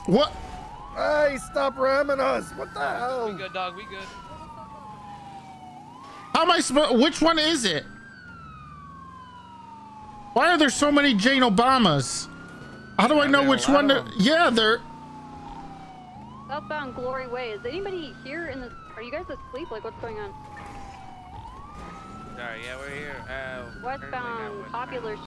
What? Hey, stop ramming us. What the hell? We good, dog. We good. How am I supposed? Which one is it? Why are there so many Jane Obamas? How do I know which one? Yeah, they're. Southbound Glory Way. Is anybody here in the? Are you guys asleep? Like, what's going on? Sorry, yeah, we're here. Westbound Popular